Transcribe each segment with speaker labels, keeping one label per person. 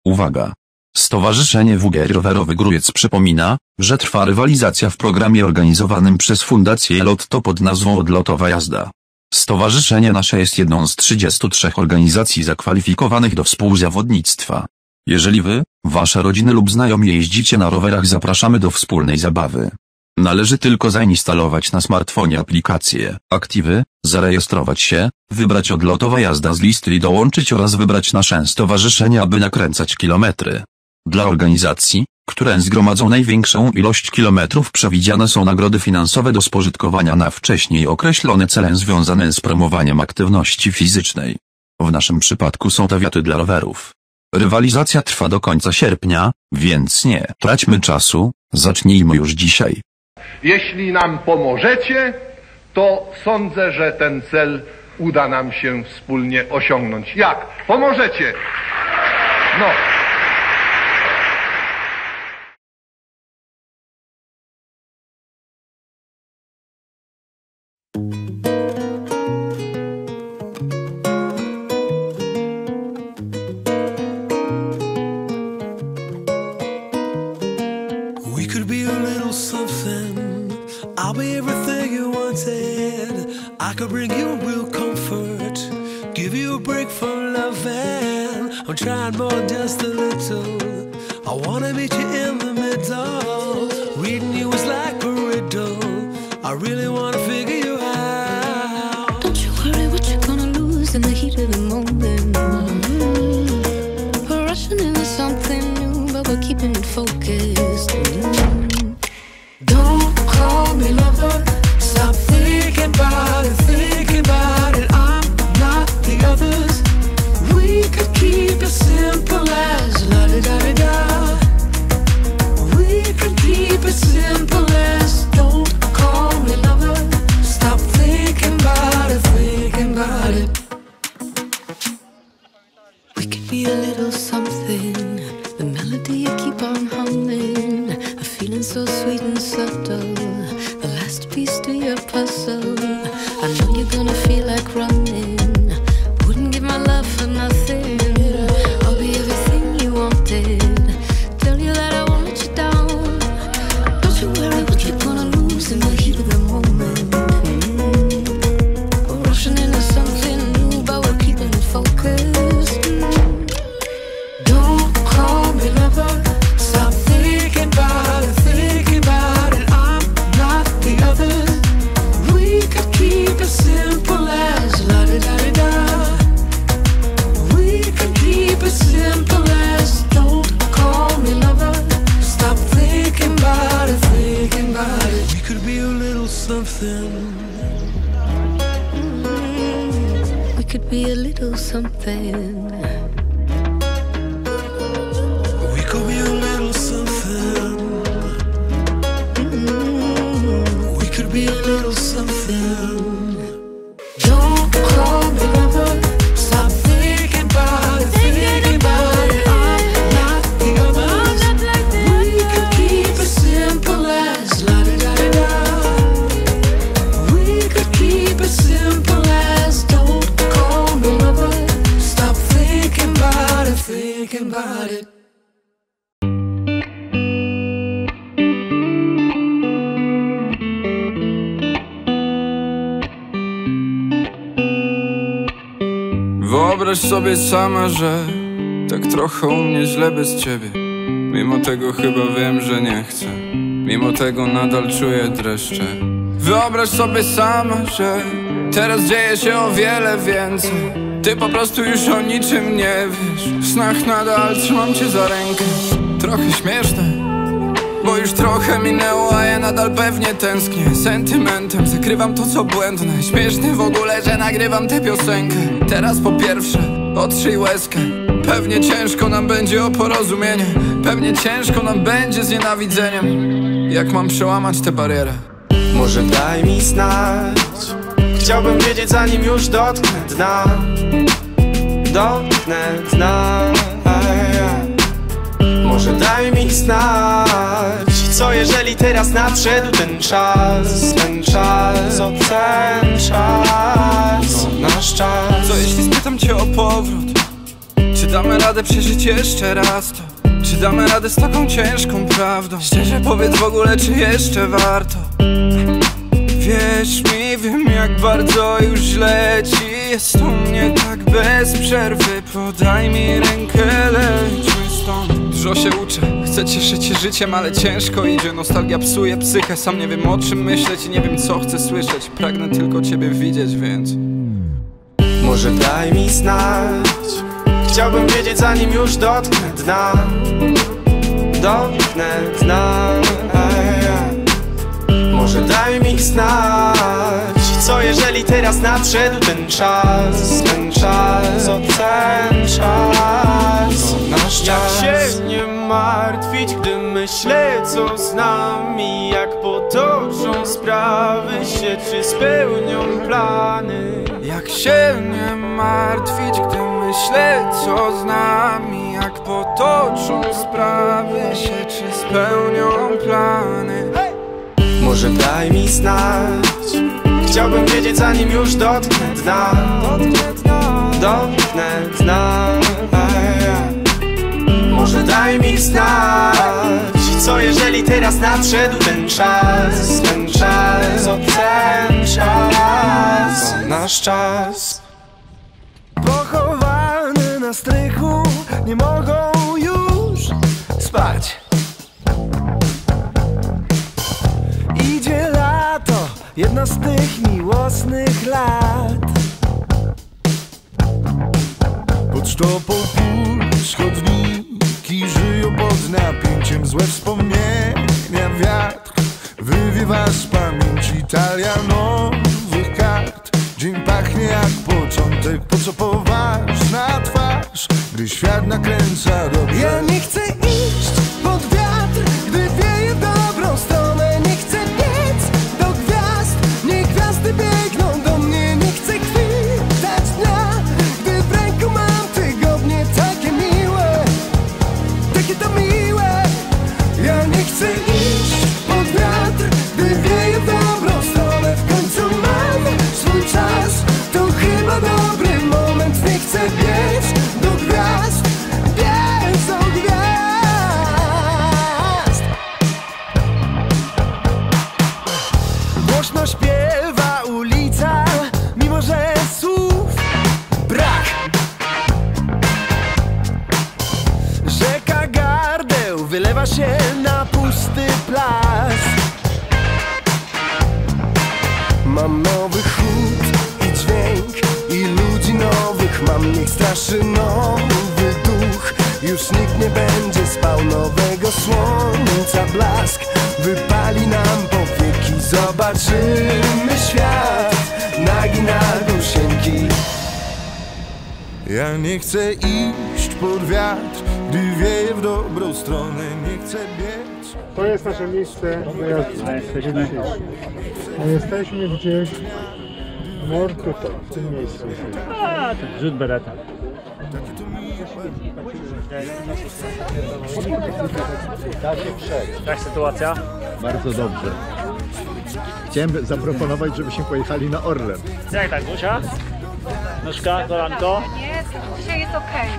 Speaker 1: Uwaga! Stowarzyszenie WG Rowerowy Grójec przypomina, że trwa rywalizacja w programie organizowanym przez Fundację Lotto pod nazwą Odlotowa Jazda. Stowarzyszenie nasze jest jedną z 33 organizacji zakwalifikowanych do współzawodnictwa. Jeżeli wy, wasze rodziny lub znajomi jeździcie na rowerach, zapraszamy do wspólnej zabawy. Należy tylko zainstalować na smartfonie aplikację Aktywy, zarejestrować się, wybrać Odlotowa Jazda z listy i dołączyć oraz wybrać nasze stowarzyszenie, aby nakręcać kilometry. Dla organizacji, które zgromadzą największą ilość kilometrów, przewidziane są nagrody finansowe do spożytkowania na wcześniej określone cele związane z promowaniem aktywności fizycznej. W naszym przypadku są to wiaty dla rowerów. Rywalizacja trwa do końca sierpnia, więc nie traćmy czasu, zacznijmy już dzisiaj.
Speaker 2: Jeśli nam pomożecie, to sądzę, że ten cel uda nam się wspólnie osiągnąć. Jak? Pomożecie? No.
Speaker 3: We could be a little something. I'll be everything you wanted. I could bring you real comfort, give you a break from loving. I'm trying more than just a little. I wanna meet you in the middle. Reading you is like a riddle. I really wanna figure you out.
Speaker 4: Don't you worry what you're gonna lose in the heat of the moment. We're rushing into something new, but we're keeping it focused.
Speaker 3: Don't call me lover. Stop thinking about it, thinking about it. I'm not the others. We could keep it simple as la-di-da-di-da. We could keep it simple as don't call me lover. Stop thinking about it, thinking about it.
Speaker 4: We could be a little something. The melody you keep on humming. A feeling so sweet and subtle. The last piece to your puzzle. I know you're gonna feel like running. Wouldn't give my love for nothing. I'll be everything you wanted. Tell you that I won't let you down. Don't you worry what you're gonna lose in the heat of the moment. We're rushing into something new, but we're keeping it focused.
Speaker 3: Don't call me lover. Stop thinking about it, thinking about it. I'm not the others. We could keep it simple as la-di-da-di-da. We could keep it simple as don't call me lover. Stop thinking about it, thinking about it. We could be a little something.
Speaker 4: We could be a little something.
Speaker 3: We could be a little something. We could be a little something. Don't call me lover. Stop thinking about it, thinking about it. I'm not the others. We could keep it simple as la-di-da-di-da. We could keep it simple as don't call me lover. Stop thinking about it, thinking about it.
Speaker 5: Wyobraź sobie sama, że tak trochę u mnie źle bez ciebie. Mimo tego chyba wiem, że nie chcę. Mimo tego nadal czuję dreszcze. Wyobraź sobie sama, że teraz dzieje się o wiele więcej. Ty po prostu już o niczym nie wiesz. W snach nadal trzymam cię za rękę. Trochę śmieszne, bo już trochę minęło, a ja nadal pewnie tęsknię. Sentymentem zakrywam to co błędne. Śmieszne w ogóle, że nagrywam tę piosenkę. Teraz po pierwsze, otrzyj łezkę. Pewnie ciężko nam będzie o porozumienie. Pewnie ciężko nam będzie z nienawidzeniem. Jak mam przełamać tę barierę?
Speaker 6: Może daj mi znać. Chciałbym wiedzieć zanim już dotknę dna. Dotknę dna. Może daj mi znać. Co jeżeli teraz nadszedł ten czas? Ten czas, o ten czas, o nasz czas.
Speaker 5: Co jeśli spytam cię o powrót? Czy damy radę radę przeżyć jeszcze raz to? Czy damy radę z taką ciężką prawdą? Szczerze powiedz w ogóle, czy jeszcze warto? Wierz mi, wiem jak bardzo już źle ci jest u mnie tak bez przerwy. Podaj mi rękę, lećmy stąd. Dużo się uczę, chcę cieszyć się życiem, ale ciężko idzie. Nostalgia psuje psychę, sam nie wiem o czym myśleć i nie wiem co chcę słyszeć. Pragnę tylko ciebie widzieć, więc
Speaker 6: może daj mi znać. Chciałbym wiedzieć zanim już dotknę dna. Dotknę dna. Może daj mi znać. Co jeżeli teraz nadszedł ten czas? Ten czas, o ten czas. Nasz czas. Jak się nie martwić, gdy myślę co z nami. Jak potoczą sprawy się, czy spełnią plany.
Speaker 5: jak się nie martwić, gdy myślę co z nami. Jak potoczą sprawy się, czy spełnią plany.
Speaker 6: Może daj mi znać. Chciałbym wiedzieć zanim już dotknę dna. Dotknę dna. Może daj mi znać. Co jeżeli teraz nadszedł ten czas? Ten czas, o ten czas. Nasz czas.
Speaker 3: Pochowane na strychu nie mogą już spać. Idzie lato, jedna z tych miłosnych lat. Pod sztopą puls chodniki żyją pod napięciem. Złe wspomnienia wiatr wywiewa z pamięci. Talia nowych kart. Dzień pachnie jak początek. Po co poważna twarz, gdy świat nakręca dobrze? Ja nie chcę iść pod wiatr, gdy wieje w dobrą stronę. Nie chcę biec do gwiazd, niech gwiazdy biegną do mnie. Nie chcę chwytać dnia, gdy w ręku mam tygodnie. Takie miłe, takie to miłe. Ja nie chcę iść pod wiatr, gdy wieje w dobrą stronę. W końcu mam swój czas, to chyba dobry moment. Nie chcę biec do gwiazd, biec do gwiazd. Głośno śpiewa ulica, mimo że słów brak. Rzeka gardeł wylewa się na pusty plac. Mam nowy chód i dźwięk i ludzi nowych mam. Niech straszy nowy duch. Już nikt nie będzie spał. Nowego słońca blask wypali nam powieki. Zobaczymy świat nagi na dusieńki. Ja nie chcę iść pod wiatr, gdy wieje w dobrą stronę. Nie chcę biec.
Speaker 7: To jest nasze miejsce dojazdu. Jesteśmy gdzieś tutaj, w tym miejscu.
Speaker 8: A, ten rzut bereta. Jak sytuacja?
Speaker 9: Bardzo dobrze. Chciałem zaproponować, żebyśmy pojechali na Orlen.
Speaker 8: Jak tak, Gosia? Nóżka, kolanko?
Speaker 10: Nie, dzisiaj jest okej.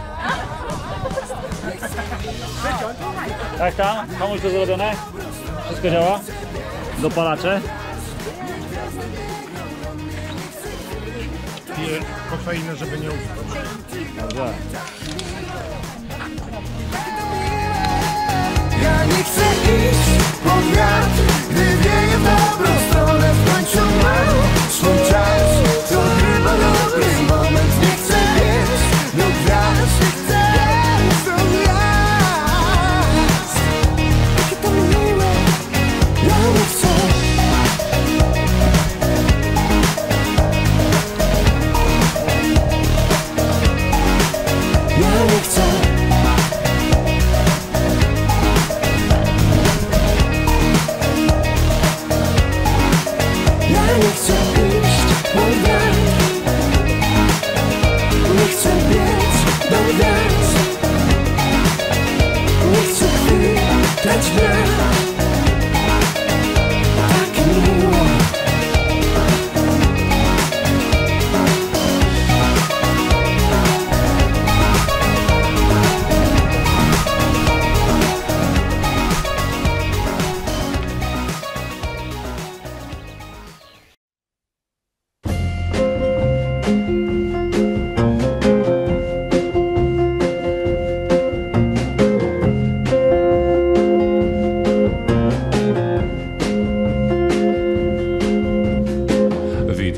Speaker 8: Tak tam? Komuś to zrobione? Wszystko działa? Dopalacze?
Speaker 7: Piję kofeinę, żeby nie uspać.
Speaker 8: Dobrze.
Speaker 3: Ja nie chcę iść pod wiatr, gdy wieje w dobrą stronę. W końcu mam swój czas, to chyba dobry moment. Nie chcę biec do gwiazd, biec do gwiazd. Jakie to miłe, ja nie chcę. Ja nie chcę.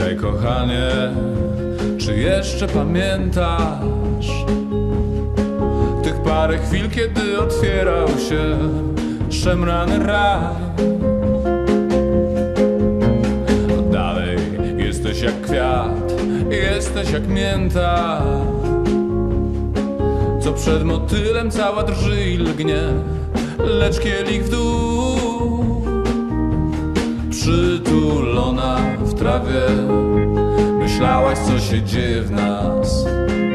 Speaker 11: Witaj kochanie, czy jeszcze pamiętasz tych parę chwil, kiedy otwierał się szemrany raj? Dalej jesteś jak kwiat, jesteś jak mięta, co przed motylem cała drży i lgnie, lecz kielich w dół. Przytulona w trawie, myślałaś, co się dzieje w nas.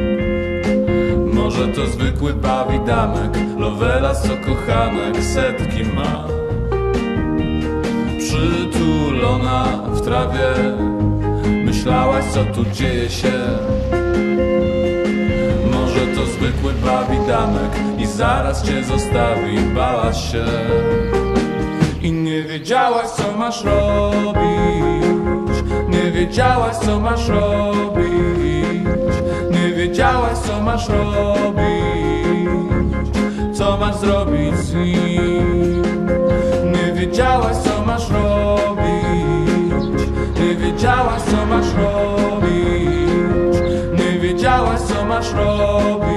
Speaker 11: Może to zwykły bawidamek, lovelas, co kochanek setki ma. Przytulona w trawie, myślałaś, co tu dzieje się. Może to zwykły bawidamek i zaraz cię zostawi, bałaś się. I nie wiedziałaś, co masz robić, nie wiedziałaś, co masz robić, nie wiedziałaś, co masz robić, co masz zrobić z nim. Nie wiedziałaś, co masz robić, nie wiedziałaś, co masz robić, nie wiedziałaś, co masz robić,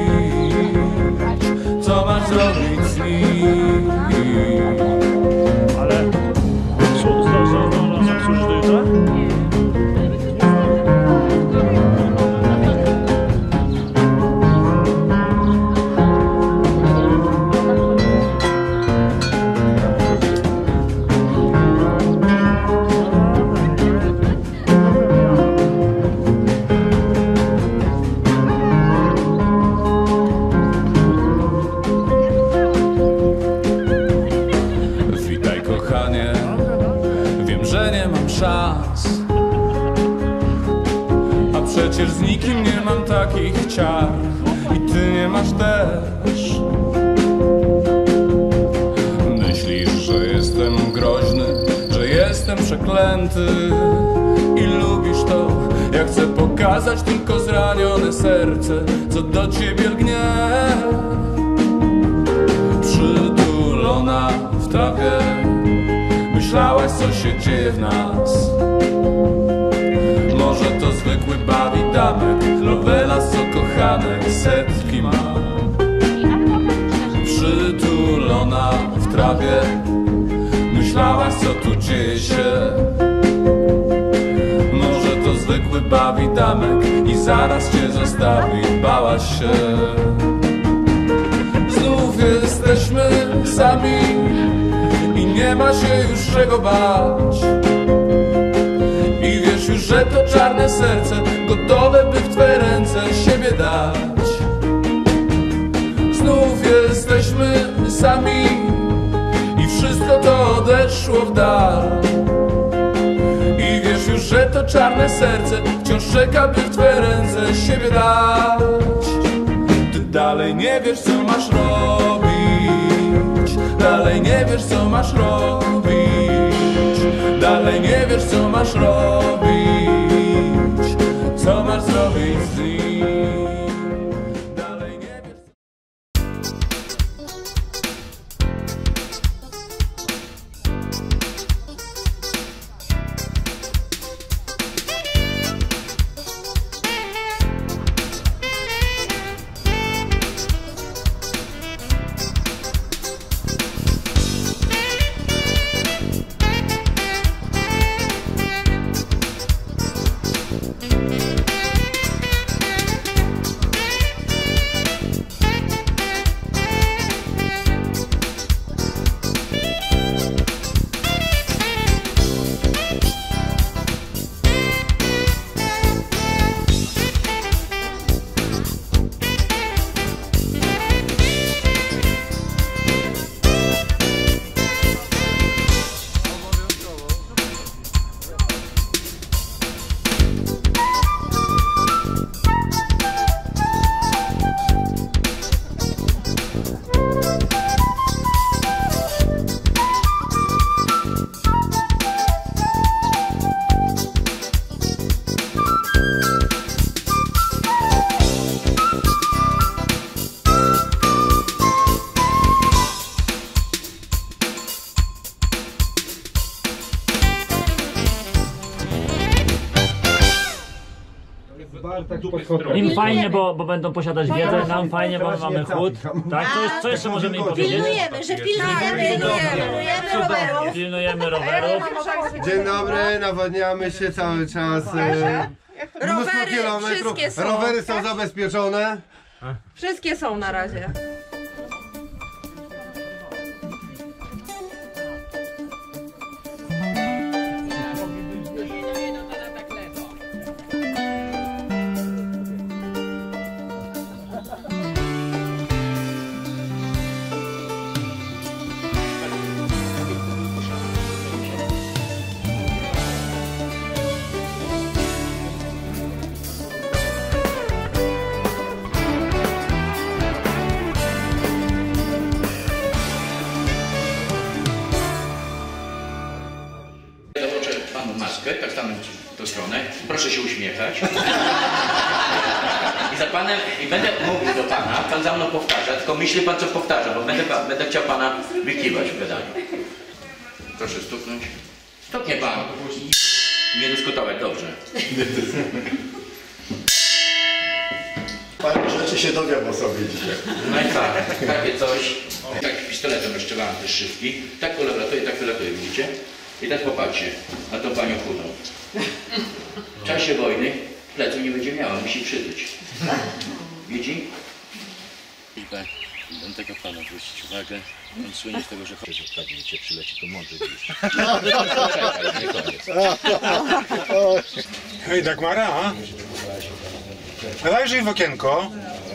Speaker 11: co masz zrobić z nim.
Speaker 8: Ale służysz do jutra?
Speaker 11: A przecież z nikim nie mam takich ciar i ty nie masz też. Myślisz, że jestem groźny, że jestem przeklęty i lubisz to, jak chcę pokazać tylko zranione serce, co do ciebie lgnie. Przytulona w trawie, myślałaś, co się dzieje w nas. Może to zwykły bawidamek, lovelas, co kochanek setki ma. Przytulona w trawie, myślałaś, co tu dzieje się. Może to zwykły bawidamek i zaraz cię zostawi, bałaś się. Znów jesteśmy sami i nie ma się już czego bać. I wiesz już, że to czarne serce gotowe, by w twe ręce siebie dać. Znów jesteśmy sami i wszystko to odeszło w dal. I wiesz już, że to czarne serce wciąż czeka, by w twe ręce siebie dać. Ty dalej nie wiesz, co masz robić, dalej nie wiesz, co masz robić, dalej nie wiesz, co masz robić, co masz zrobić z nim. Dalej nie wiesz.
Speaker 8: Im fajnie, bo będą posiadać wiedzę, nam fajnie, bo mamy chłód. Tak? Co jeszcze możemy im powiedzieć?
Speaker 12: Pilnujemy, że pilnujemy rowerów.
Speaker 8: Pilnujemy rowerów.
Speaker 13: Dzień dobry, nawodniamy się cały czas. Mnóstwo kilometrów. Rowery są zabezpieczone.
Speaker 12: Wszystkie są na razie.
Speaker 14: Maskę, tak stanę w tę stronę. Proszę się uśmiechać. I za panem, i będę mówił do pana, pan za mną powtarza, tylko myśli pan co powtarza, bo będę chciał pana wykiwać w gadaniu. Proszę stuknąć. Stuknie pan. Nie dyskutować, dobrze.
Speaker 9: Parę rzeczy się dowiam o sobie dzisiaj.
Speaker 14: No i tak, takie coś. Tak pistoletem rozstrzelałem te szybki. Tak wylatuje, widzicie? I teraz popatrzcie na tą panią chudą. W czasie wojny pleców nie będzie miała, musi przytyć. Widzi?
Speaker 15: I tak, bym tego pana zwrócić uwagę. On słynie z tego, że chodzi, że prawie cię przyleci, to może gdzieś. Czekaj, nie koniec.
Speaker 7: Hej, Dagmara, a? Zajrzyj w okienko.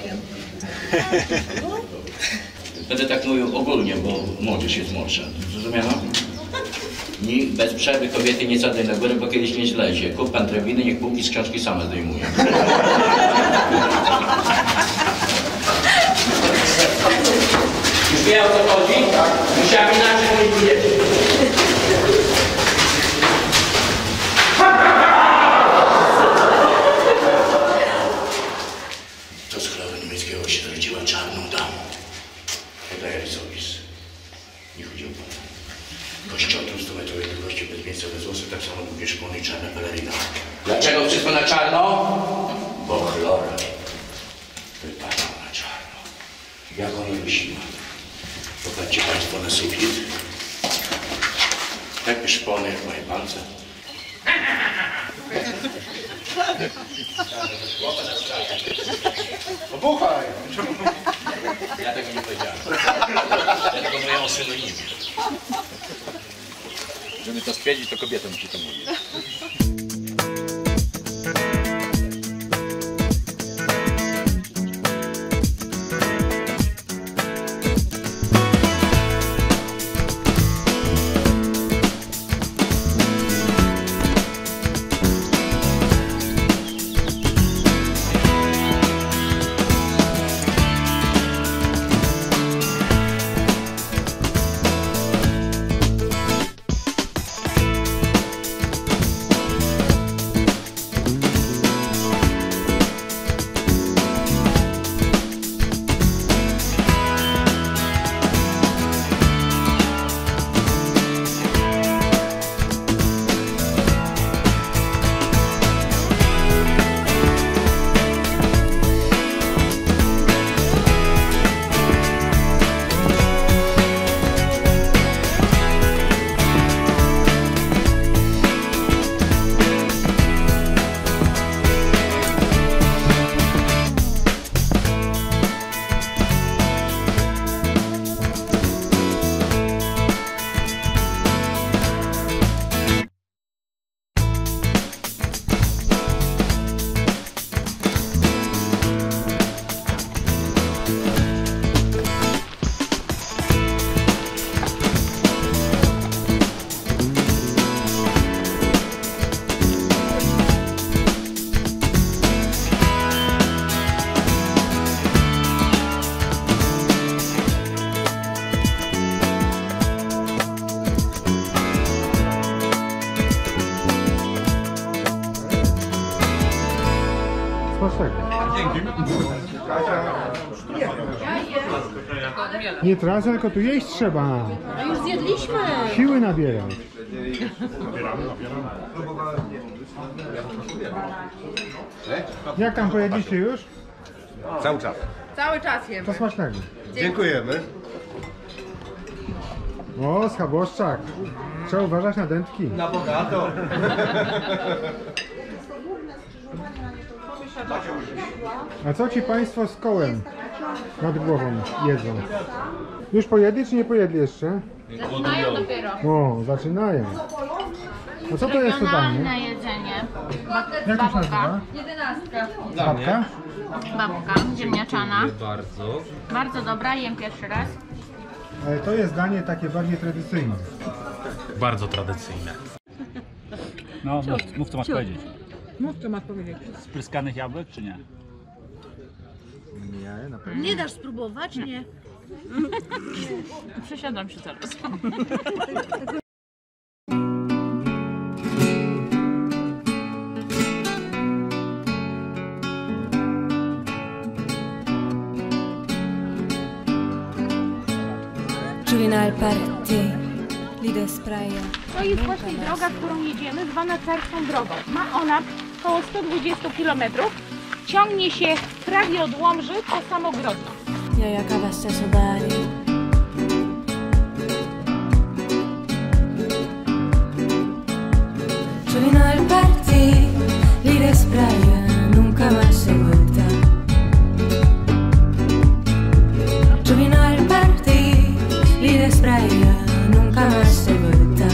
Speaker 14: Będę tak mówił ogólnie, bo młodzież jest młodsza. Zrozumiano? Nikt bez przerwy kobiety nie sadaj na górę, bo kiedyś nie zlezie. Kup pan drewiny, niech półki z książki same zdejmuje. Już wie o co chodzi? Musiałem inaczej mówić dzieci. To z choroby niemieckiego się zrodziła czarną damą. Podaję rysołopis. Nie chodzi o pana. Kościotrup 100 metrów długości bez miejsca, bez włosy, tak samo długie szpony i czarna pelerina. Dlaczego wszystko na czarno? Bo chlora wypadał na czarno. Jak ona wysiła. Popatrzcie państwo na sufit. Takie szpony jak moje palce.
Speaker 13: Obuchaj!
Speaker 14: Ja tego nie powiedziałem. Ja tego mówię o synonimie. Żeby to stwierdzić, to kobieta musi to mówić.
Speaker 7: Dzięki. Nie trasa, tylko tu jeść trzeba.
Speaker 12: A już zjedliśmy.
Speaker 7: Siły nabierać. Jak tam pojedliście już?
Speaker 13: Cały czas.
Speaker 12: Cały czas jemy.
Speaker 7: To smacznego.
Speaker 13: Dziękujemy.
Speaker 7: O, schaboszczak. Trzeba uważać na dętki.
Speaker 13: Na bogato.
Speaker 7: A co ci państwo z kołem nad głową jedzą? Już pojedli czy nie pojedli jeszcze?
Speaker 16: Zaczynają dopiero.
Speaker 7: O, zaczynają. A co to jest to danie?
Speaker 16: Na jedzenie.
Speaker 7: Jak to się nazywa?
Speaker 16: 11.
Speaker 7: Babka?
Speaker 16: Babka ziemniaczana. Bardzo dobra, jem pierwszy raz.
Speaker 7: Ale to jest danie takie bardziej tradycyjne.
Speaker 17: Bardzo tradycyjne.
Speaker 8: No, mów co masz powiedzieć.
Speaker 12: Mów co masz powiedzieć.
Speaker 8: Spryskanych jabłek czy nie?
Speaker 7: Nie, na pewno.
Speaker 12: Nie dasz spróbować? Nie.
Speaker 16: Przesiadam się teraz.
Speaker 18: To jest właśnie droga, którą jedziemy, zwana Carską Drogą. Ma ona około 120 km. Ciągnie się prawie od Łomży po Samogrodno.
Speaker 4: Ja acaba stesso dare. Yo vino al party, l'ira spraya, nunca más se vuelta. Yo vino al party, l'ira spraya, nunca más se vuelta.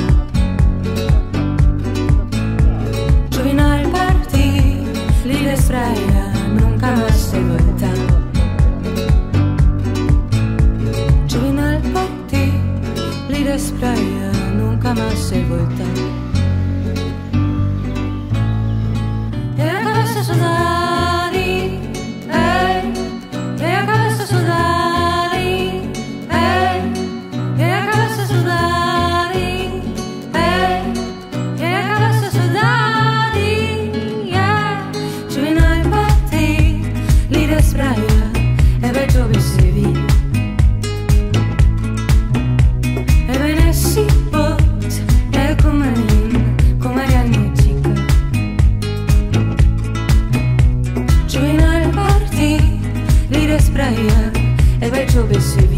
Speaker 4: Yo vino al party, l'ira spraya, nunca más se vuelta. Yo vino al party, l'ira spraya, nunca más se vuelta. E acabas a sudar e acabas a sudar e acabas a sudar e acabas a sudar Ci vino al party, l'ira spraya e peggio vissevi e bene si pot e come reagni cica. Ci vino al party, l'ira spraya e peggio vissevi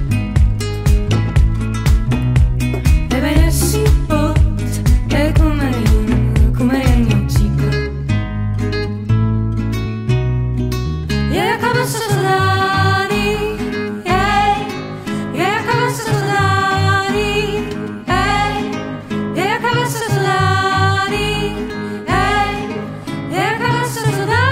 Speaker 4: e bene si pot e come reagni cica. E acabas a sudar e acabas a sudar e acabas a sudar e acabas a sudar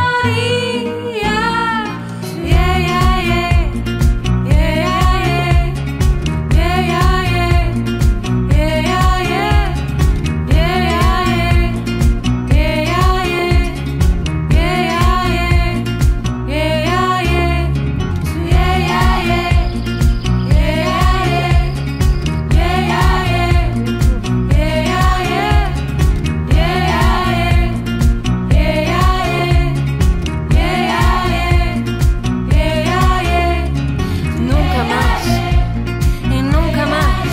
Speaker 4: Nunca más y nunca más.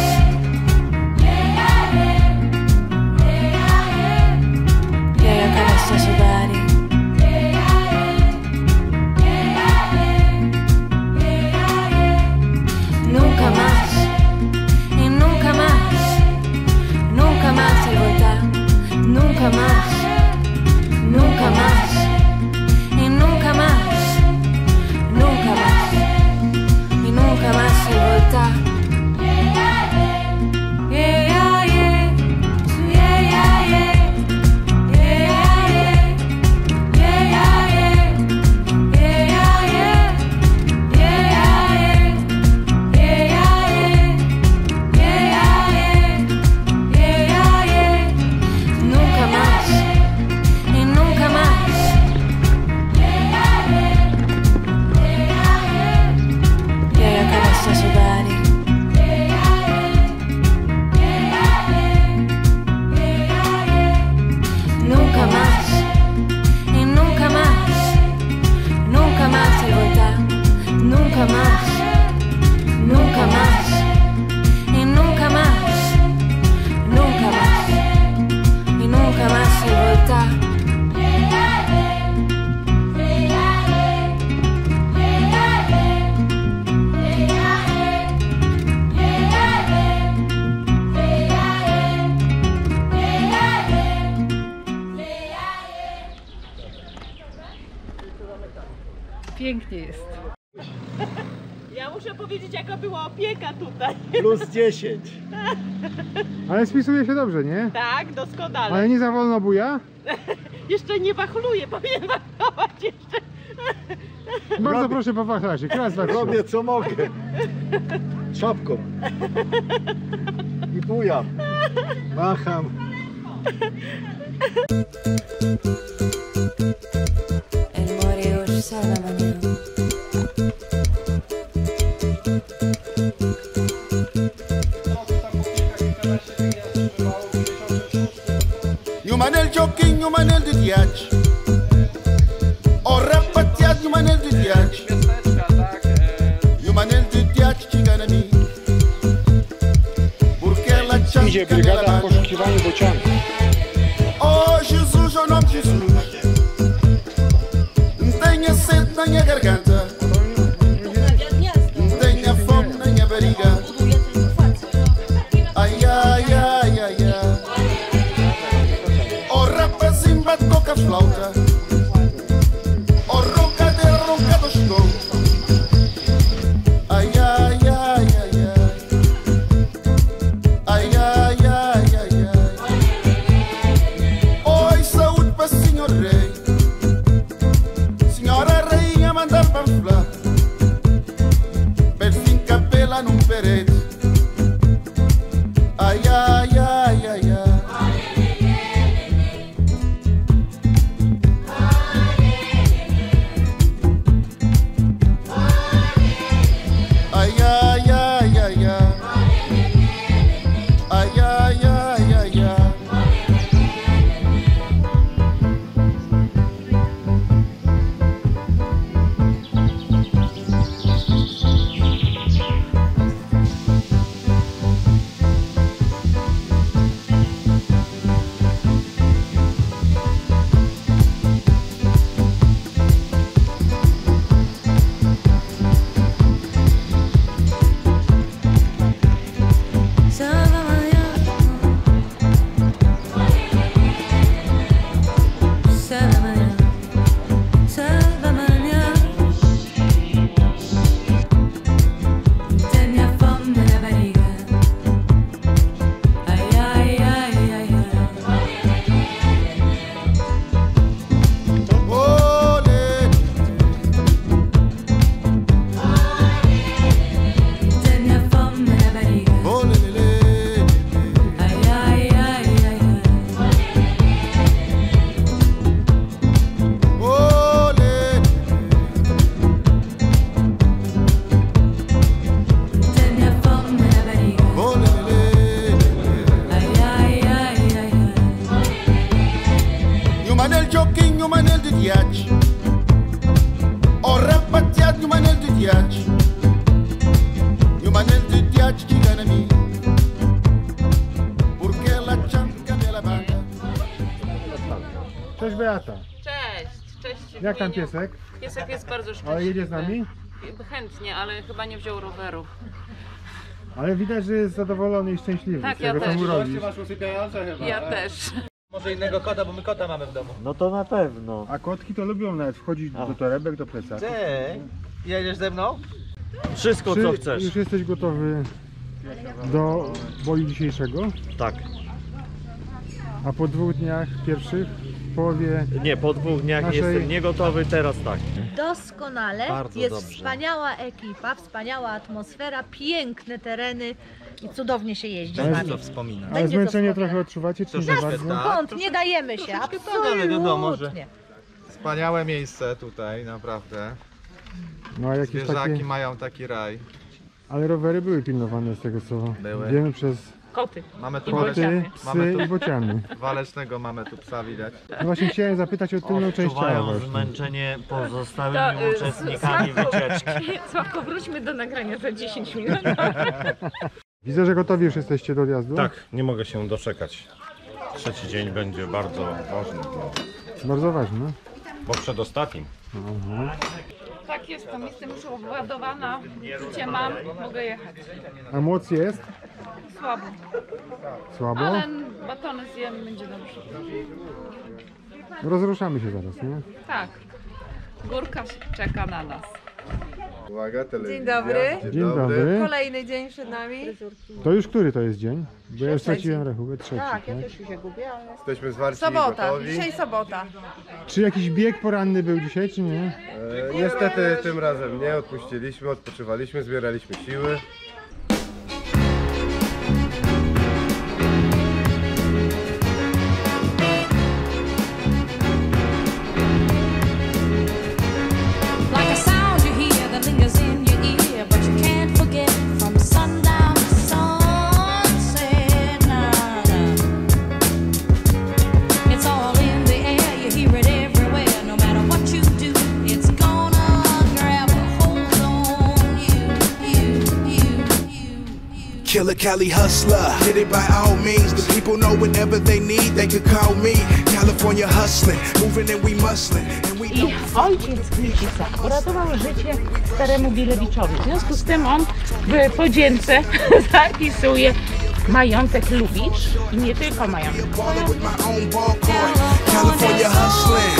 Speaker 4: Y ahí acabas a sudar nunca más y nunca más. Nunca más el voltar. Nunca más. Nunca más y nunca más. Nunca más y nunca más el voltar. Nunca más. Beata.
Speaker 12: Pięknie jest.
Speaker 18: Ja muszę powiedzieć, jaka była opieka tutaj.
Speaker 9: Plus 10.
Speaker 7: Ale spisuje się dobrze, nie?
Speaker 18: Tak, doskonale.
Speaker 7: Ale nie za wolno buja?
Speaker 18: Jeszcze nie wachluje, powinien wachlować jeszcze.
Speaker 7: Bardzo proszę po wachlacie. Raz, dwa, trzy.
Speaker 9: Robię co mogę. Czapką. I bujam. Macham.
Speaker 4: El muore hoje sarà amanhã.
Speaker 19: Manel joking, manel de diach. O rapatiat, manel de diach. Manel de diach, ciganami. Burkela chan.
Speaker 7: Idzie brygada w poszukiwaniu bocianów.
Speaker 19: O Jesus, o nome de Jesus. Tenha sede na minha garganta. Tenha fome na minha barriga. Ai, ai, ai, ai, ai. Toca flauta, o ronca do estou. Ai, ai, ai, ai, ai. Ai, ai, ai, ai, ai. Oi, saúde para senhor rei. Senhora rainha manda panflar. Perfim capela num perete. Ai, ai, ai, ai, ai.
Speaker 7: Cześć Beata.
Speaker 18: Cześć.
Speaker 7: Jak tam piesek?
Speaker 18: Piesek jest bardzo szczęśliwy.
Speaker 7: Ale jedzie z nami?
Speaker 18: Chętnie, ale chyba nie wziął roweru.
Speaker 7: Ale widać, że jest zadowolony i szczęśliwy
Speaker 18: tak,
Speaker 7: z tego, co mu robisz.
Speaker 18: Ja też.
Speaker 20: Może innego kota, bo my kota mamy w domu.
Speaker 9: No to na pewno.
Speaker 7: A kotki to lubią nawet wchodzić do torebek, do plecaków.
Speaker 20: Jedziesz ze mną?
Speaker 9: Wszystko co chcesz.
Speaker 7: Już jesteś gotowy do boju dzisiejszego?
Speaker 9: Tak.
Speaker 7: A po 2 dniach pierwszych, w połowie...
Speaker 9: Nie, po 2 dniach jestem niegotowy, teraz tak.
Speaker 12: Doskonale.
Speaker 9: Bardzo
Speaker 12: jest
Speaker 9: dobrze.
Speaker 12: Wspaniała ekipa, wspaniała atmosfera, piękne tereny i cudownie się jeździ z
Speaker 7: Ale
Speaker 12: nami.
Speaker 20: To wspomina.
Speaker 7: Ale zmęczenie trochę odczuwacie, czy nie za bardzo?
Speaker 12: Skąd? Nie dajemy się,
Speaker 20: ale wiadomo, że
Speaker 12: absolutnie.
Speaker 21: Wspaniałe miejsce tutaj, naprawdę.
Speaker 7: No, a jakieś
Speaker 21: Zwierzaki
Speaker 7: takie...
Speaker 21: mają taki raj.
Speaker 7: Ale rowery były pilnowane z tego, co
Speaker 21: Były.
Speaker 7: wiemy przez
Speaker 18: Koty.
Speaker 21: Mamy tu
Speaker 7: koty, psy i bociany.
Speaker 21: Walecznego mamy tu psa widać.
Speaker 7: No właśnie chciałem zapytać o tylną część ciała
Speaker 9: Odczuwają
Speaker 7: właśnie.
Speaker 9: zmęczenie pozostałymi uczestnikami wycieczki.
Speaker 18: Sławko, wróćmy do nagrania za 10 minut.
Speaker 7: Widzę, że gotowi już jesteście do odjazdu.
Speaker 17: Tak, nie mogę się doczekać. Trzeci dzień będzie bardzo ważny.
Speaker 7: Bardzo ważny.
Speaker 17: Bo przedostatnim.
Speaker 18: Tak, jestem już obładowana, życie mam, mogę jechać.
Speaker 7: A moc jest?
Speaker 18: Słabo.
Speaker 7: Słabo?
Speaker 18: Ale batony zjem, będzie dobrze.
Speaker 7: Rozruszamy się zaraz, nie?
Speaker 18: Tak. Górka czeka na nas.
Speaker 13: Uwaga, telewizja.
Speaker 1: Dzień dobry.
Speaker 7: Dzień dobry.
Speaker 1: Kolejny dzień przed nami.
Speaker 7: To już który to jest dzień? Bo ja już straciłem rachubę. Trzeci.
Speaker 1: Tak, ja też się gubię, ale...
Speaker 13: Jesteśmy zwarci i
Speaker 1: Sobota,
Speaker 13: gotowi.
Speaker 1: dzisiaj sobota.
Speaker 7: Czy jakiś bieg poranny był dzisiaj, czy nie?
Speaker 13: Niestety tym razem nie, odpuściliśmy, odpoczywaliśmy, zbieraliśmy siły.
Speaker 22: Killer Cali hustler, get it by all means. The people know whenever they need, they could call me. California hustling, moving and we muscling.
Speaker 18: I ojciec Kmicica uratował życie staremu Bilewiczowi. W związku z tym on w podzięce zapisuje majątek Lubicz i nie tylko majątek.
Speaker 22: California hustling.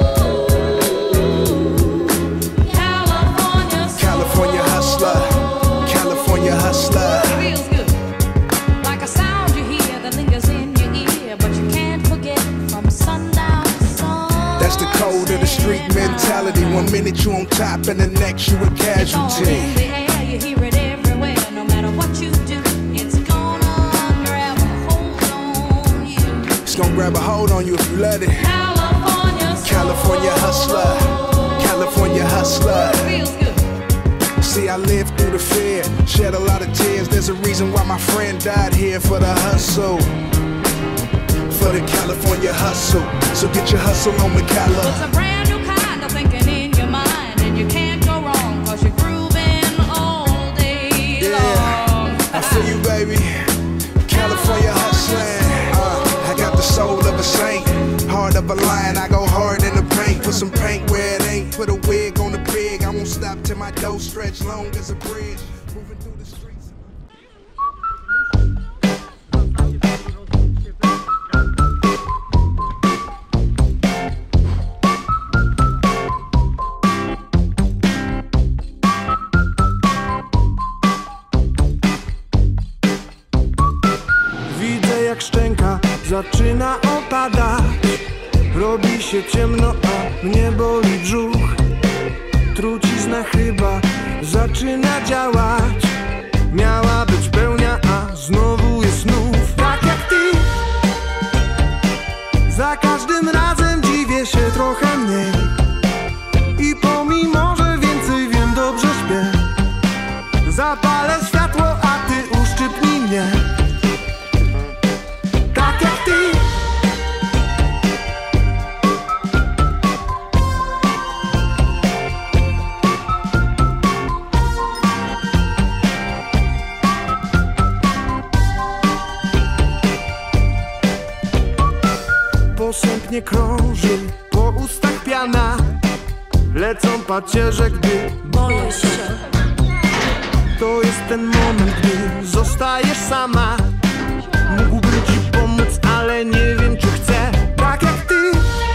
Speaker 22: California hustler. California hustler.
Speaker 4: Feels good. Like a sound you hear that lingers in your ear, but you can't forget from sundown to sun.
Speaker 22: That's the code of the street mentality. 1 minute you on top and the next you a casualty.
Speaker 4: In the air, you hear it everywhere. No matter what you do, it's gonna grab a hold on you.
Speaker 22: It's gonna grab a hold on you if you let it.
Speaker 4: California
Speaker 22: hustler. California hustler.
Speaker 4: Feels good.
Speaker 22: See, I lived through the fear, shed a lot of tears. There's a reason why my friend died here for the hustle. For the California hustle. So get your hustle on the Cali.
Speaker 4: It's a brand new kind of thinking in your mind, and you can't go wrong, cause you're grooving all day long.
Speaker 22: I feel you, baby. California hustling. I got the soul of a saint, heart of a lion. I go hard in the paint, put some paint where it ain't. Put a wig on the pig. I won't stop till my dough stretch long as a bridge. Moving through the streets.
Speaker 3: Widzę jak szczęka zaczyna opadać. Robi się ciemno, a mnie boli brzuch. Trucizna chyba zaczyna działać. Miała być pełnia, a znowu jest znów. Tak jak ty. Za każdym razem dziwię się trochę mniej. I pomimo, że więcej wiem, dobrze śpię. Zapalę światło, a ty uszczypnij mnie. Tak jak ty. Posępnie krąży po ustach piana. Lecą pacierze, gdy boję się. To jest ten moment, gdy zostajesz sama. Mógłbym ci pomóc, ale nie wiem, czy chcę. Tak jak ty.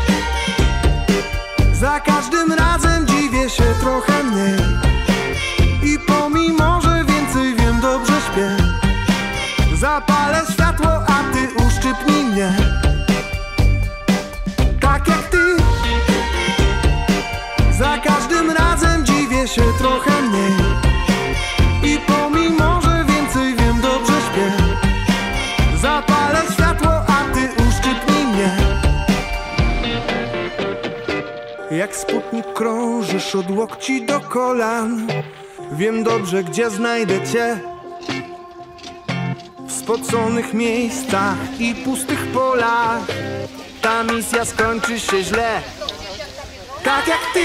Speaker 3: Za każdym razem dziwię się trochę mniej. I pomimo, że więcej wiem, dobrze śpię. Zapalę światło, a ty uszczypnij mnie. Tak jak ty. Za każdym razem dziwię się trochę mniej. I pomimo, że więcej wiem, dobrze śpię. Zapalę światło, a ty uszczypnij mnie. Jak sputnik krążysz od łokci do kolan. Wiem dobrze, gdzie znajdę cię. W spoconych miejscach i pustych polach. Ta misja skończy się źle. Tak jak ty.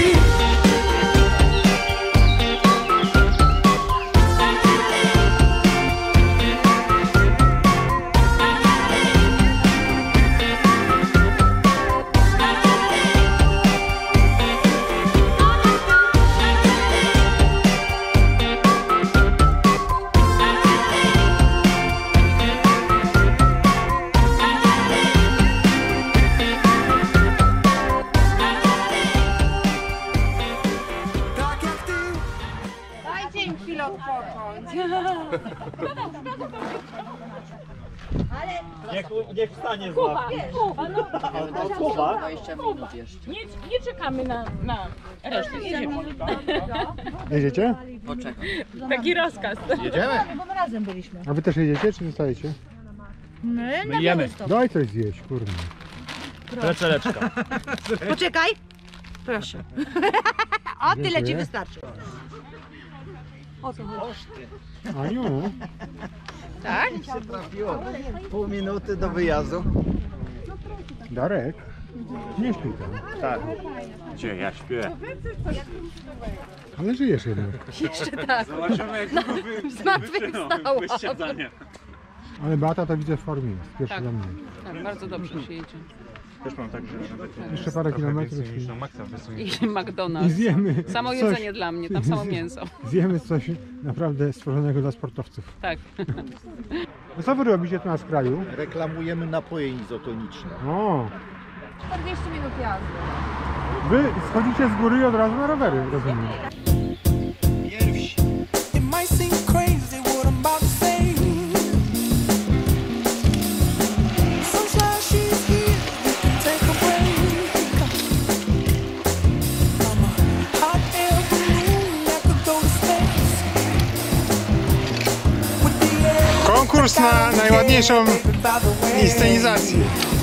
Speaker 8: Niech wstanie z
Speaker 18: Kuba,
Speaker 8: ławki.
Speaker 18: Kuba, no.
Speaker 8: Kuba?
Speaker 15: 20 minut jeszcze.
Speaker 18: Nie czekamy na resztę. Jedziemy.
Speaker 7: Jedziecie?
Speaker 15: Poczekaj.
Speaker 18: Taki rozkaz.
Speaker 7: Jedziemy?
Speaker 12: Bo my razem byliśmy.
Speaker 7: A wy też jedziecie, czy zostajecie?
Speaker 12: My na
Speaker 8: jemy.
Speaker 12: Białystok.
Speaker 7: Daj coś zjeść, kurde.
Speaker 8: Leczeleczka.
Speaker 12: Poczekaj. Proszę. O, tyle ci
Speaker 7: Dziękuję.
Speaker 12: wystarczy. O co chodzi?
Speaker 7: Aniu,
Speaker 12: Tak?
Speaker 9: się trafiło. Pół minuty do wyjazdu.
Speaker 7: Darek, nie śpi tam.
Speaker 17: Tak. Gdzie? Ja śpię.
Speaker 7: Ale żyjesz jednak.
Speaker 12: Jeszcze tak.
Speaker 17: Zobaczymy jak
Speaker 12: Zmartwychwstała.
Speaker 7: Ale Beata to widzę w formie jest. Pierwszy do mnie.
Speaker 18: Tak, bardzo dobrze się jedzie.
Speaker 17: Też mam tak, że nawet
Speaker 7: Jeszcze parę kilometrów
Speaker 17: niż na maksa wysunie.
Speaker 18: I McDonald's.
Speaker 7: I zjemy
Speaker 18: Samo
Speaker 7: coś-
Speaker 18: jedzenie dla mnie, tam samo mięso.
Speaker 7: Zjemy coś naprawdę stworzonego dla sportowców.
Speaker 18: Tak.
Speaker 7: No co wy robicie tu na skraju?
Speaker 9: Reklamujemy napoje izotoniczne.
Speaker 7: O,
Speaker 1: 40 minut jazdy.
Speaker 7: wy schodzicie z góry i od razu na rowery, rozumiem.
Speaker 3: It might seem crazy what I'm about to say. Sunshine, she's here. We can take a break. I'm a hot air balloon that could go to space. With the air
Speaker 7: Konkurs na najładniejszą inscenizację.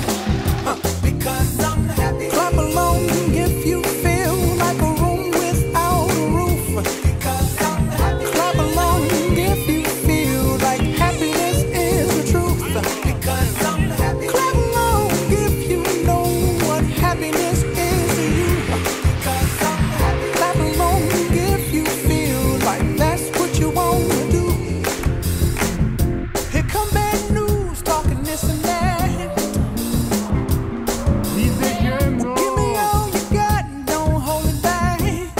Speaker 3: clap along if you feel like a room without a roof. Clap along if you feel like happiness is the truth. Clap along if you know what happiness is to you. Clap along if you feel like that's what you want to do. Here come bad news talking this and that. Give me all you got, don't hold it back.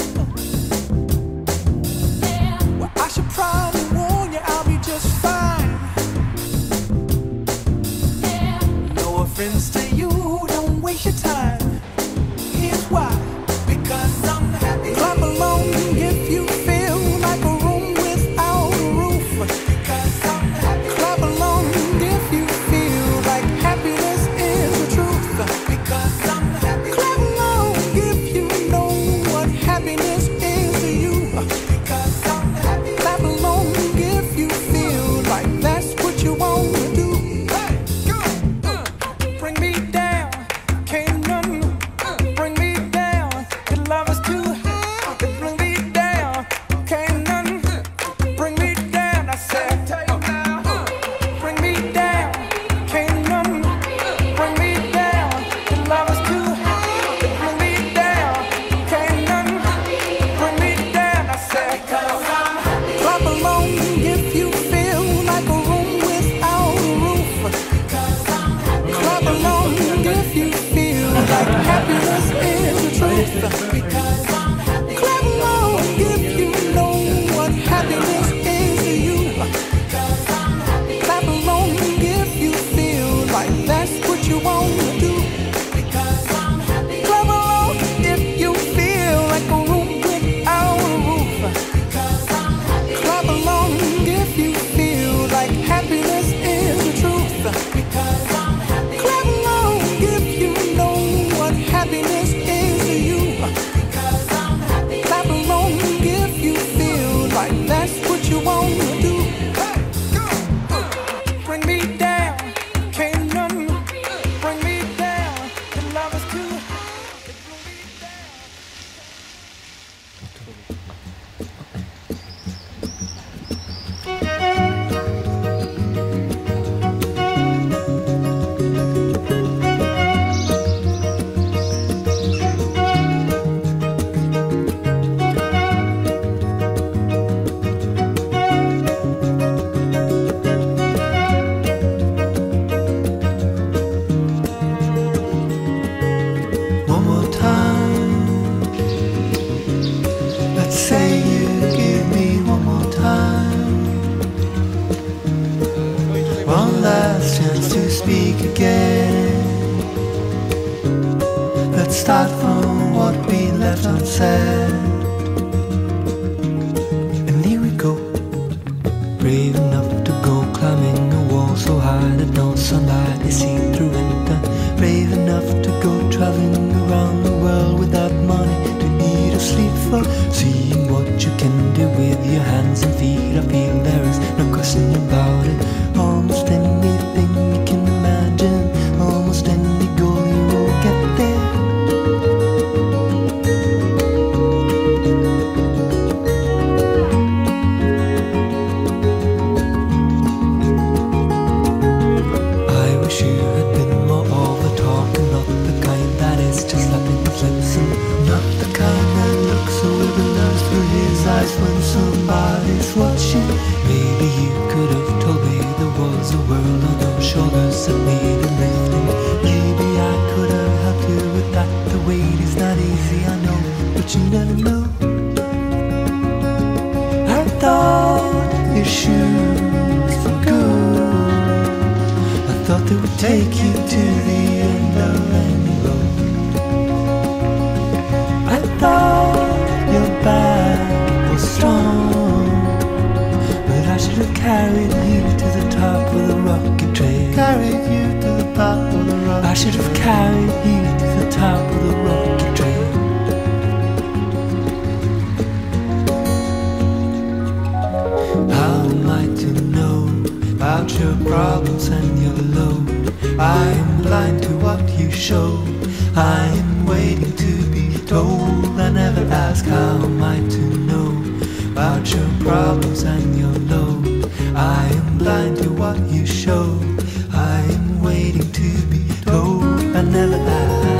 Speaker 3: Well, I should probably warn you, I'll be just fine. No offense to you, don't waste your time. Here's why. Because I'm happy. Clap along if you feel like a room without a roof. Because I'm happy. Clap along if you feel like happiness is the truth. Because I'm happy. Clap along if you know what happiness is to you. Because I'm happy. Clap along if you feel like that's what you want to do. Bring me down, can't none bring me down. Your love is too high. Bring me down, can't none bring me down. I said, bring me down, can't none bring me down. Your love is too high. Bring me down, can't none bring me down. I said, clap along if you feel like a room without a roof. Clap along if you feel like happiness is the truth. Clap along if you know what happiness is to you. Clap along if you feel like that's what you want to do. Clap along if you feel like a room without a roof. Clap along if you feel like happiness is the truth. Clap along if you know what happiness is to you. Clap along if you feel like that's what you want to do. Bring me down, can't none bring me down. Your love is too high. One more time. Let's say you give me one more time. One last chance to speak again. Let's start from what we left unsaid. And here we go. Brave enough to go climbing a wall so high that no sunlight is traveling around the world without money to eat or sleep for. Seeing what you can do with your hands and feet, I feel there is no question about it. Almost anything you can imagine, almost any goal you will get there. I wish you had been more of a talker, not the kind that is just slapping his lips, and not the kind that looks so everlasting through his eyes when somebody's watching. Maybe you could have told me there was a world on your shoulders that needed lifting. Maybe I could have helped you with that. The weight is not easy, I know, but you never know. I thought your shoes were good. I thought they would take you to the end of any road. I thought your back was strong, but I should have carried you to the top of the rocket train. Carried you to the top of the rocket. I should have carried you to the top of the rocket train. How am I to know about your problems and your load? I am blind to what you show. I am waiting to be told. I never ask how am I to know about your problems and your load. I am blind to what you show. I am waiting to be told. I never ask.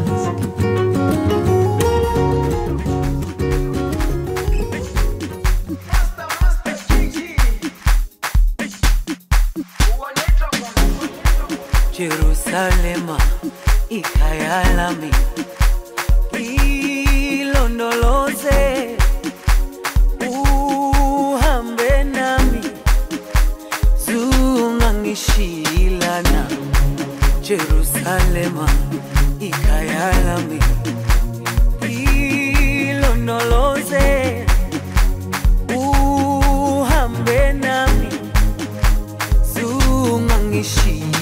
Speaker 2: Jerusalema ikayalami ilondoloze uhambe nami zungangishilana. Jerusalema ikayalami ilondoloze uhambe nami zungangishilana.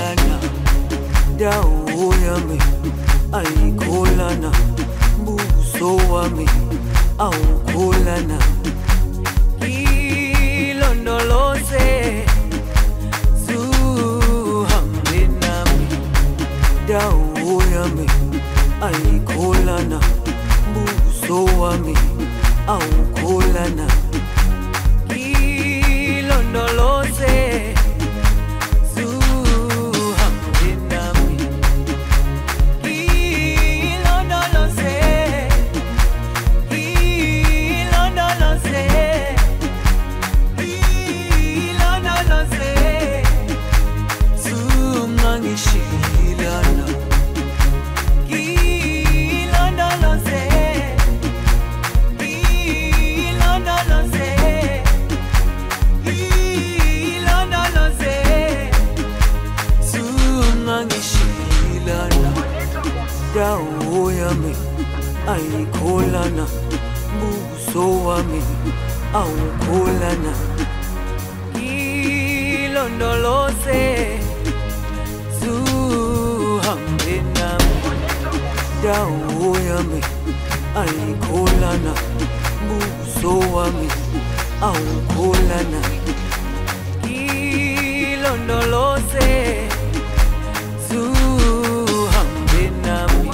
Speaker 2: Dawo yami ayikholana, buso wami awukholana. Ilondoloze zuhambe nami. Dawo yami ayikholana, buso wami awukholana. Ilondoloze dawo yami ayikholana, buso wami awukholana. Ilondoloze zuhambe nami. Dawo yami ayikholana, buso wami awukholana. Ilondoloze zuhambe nami.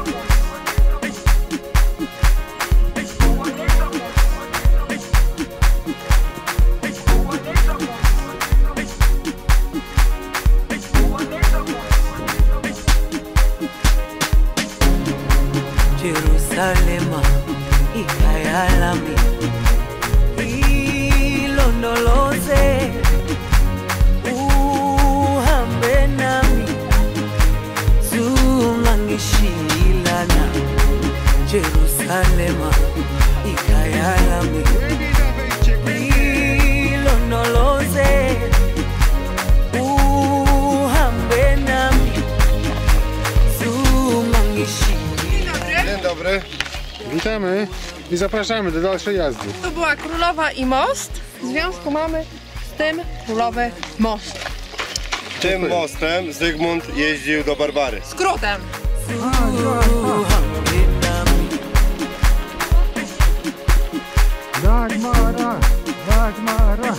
Speaker 2: Jerusalema ikayalami ilondoloze uhambe nami zungangishilana. Jerusalema ikayalami ilondoloze uhambe nami zungangishilana.
Speaker 13: Dzień dobry.
Speaker 7: Witamy i zapraszamy do dalszej jazdy.
Speaker 1: Tu była Królowa i most. W związku mamy z tym Królowy most.
Speaker 13: Tym mostem Zygmunt jeździł do Barbary.
Speaker 1: Skrótem.
Speaker 7: Dagmara, Dagmara.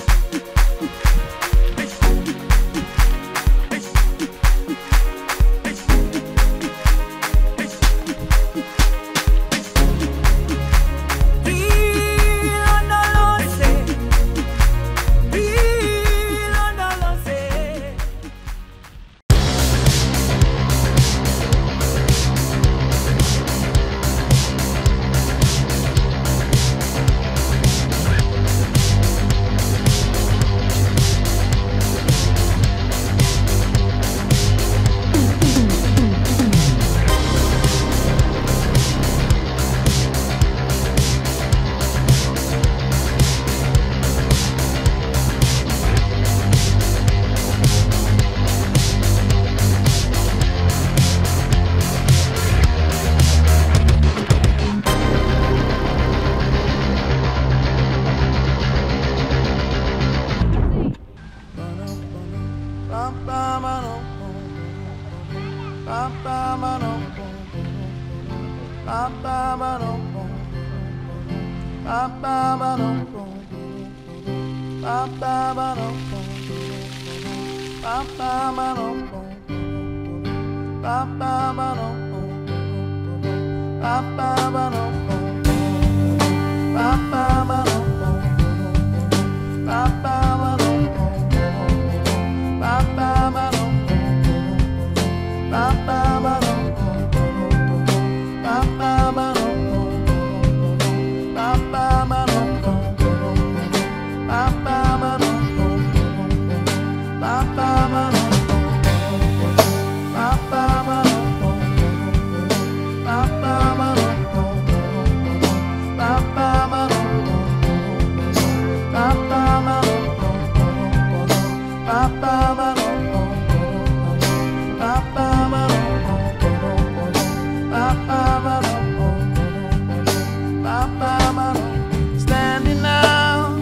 Speaker 19: Standing now,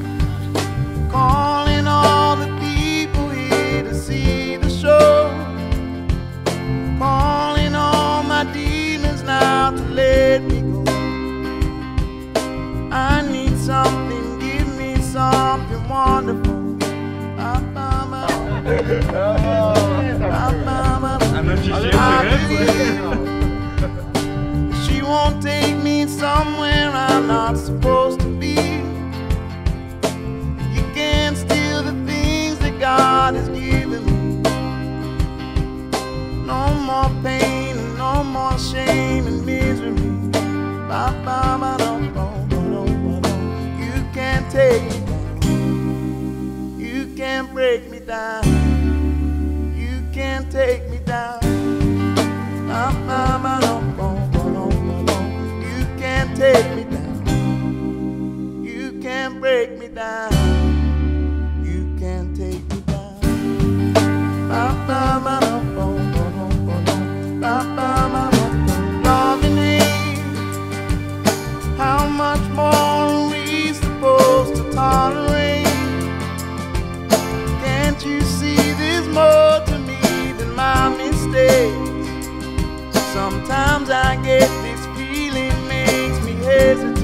Speaker 19: calling all the people here to see the show. Calling all my demons now to let me go. I need something, give me something wonderful. She won't take me somewhere I'm not supposed to be. You can't steal the things that God has given me. No more pain and no more shame and misery. You can't take me down. You can't break me down. You can't take me down. You can't take me down. You can't break me down. You can't take me down. Love and hate, how much more are we supposed to tolerate? Can't you see there's more to me than my mistakes? Sometimes I get this feeling makes me hesitate.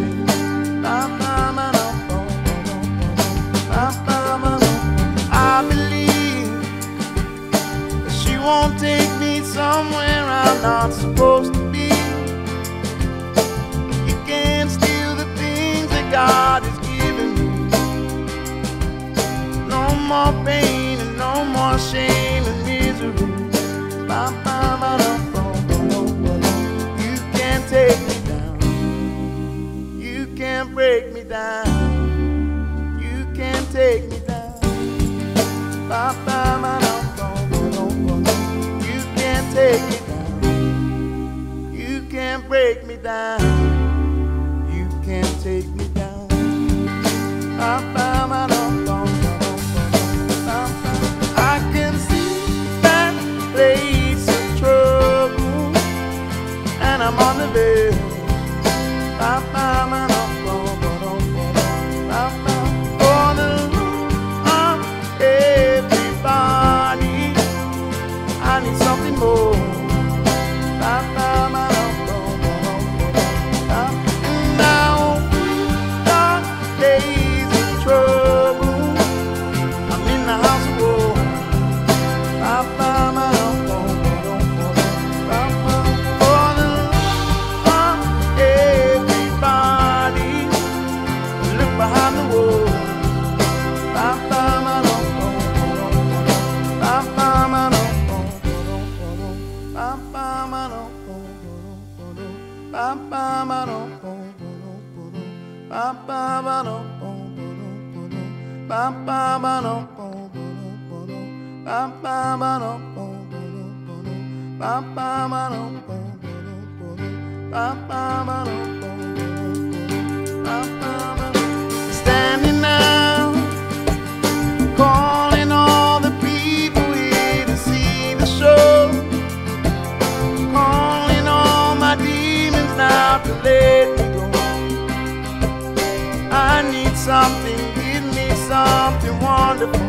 Speaker 19: I believe that she won't take me somewhere I'm not supposed to be. You can't steal the things that God has given me. No more pain and no more shame and misery. You can't take me down. You can't break me down. You can't take me down. You can't take me down. You can't break me down. You can't take me down. I can see that place of trouble, and I'm on the bed. For the love of everybody, I need something more. Standing now, calling all the people here to see the show, calling all my demons now to let me go. I need something, give me something wonderful.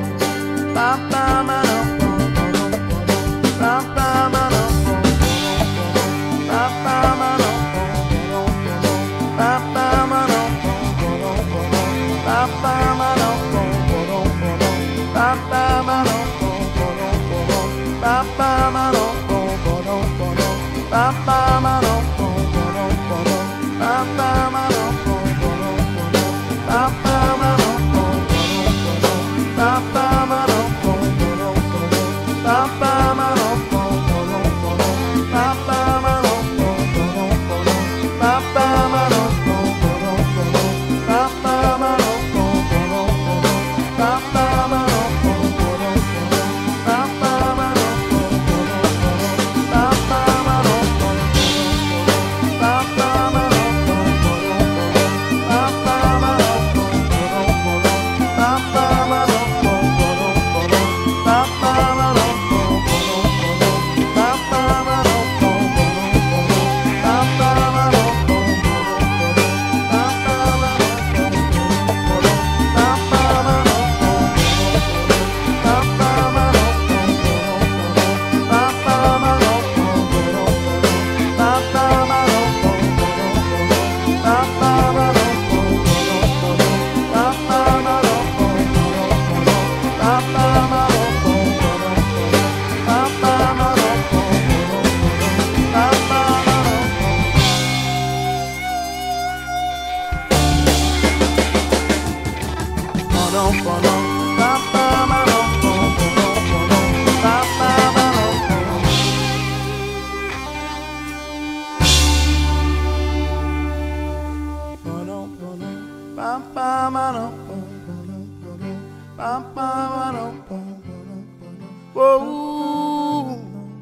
Speaker 19: Whoa,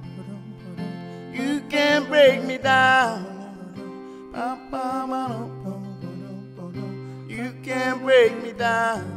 Speaker 19: you can't break me down. You can't break me down.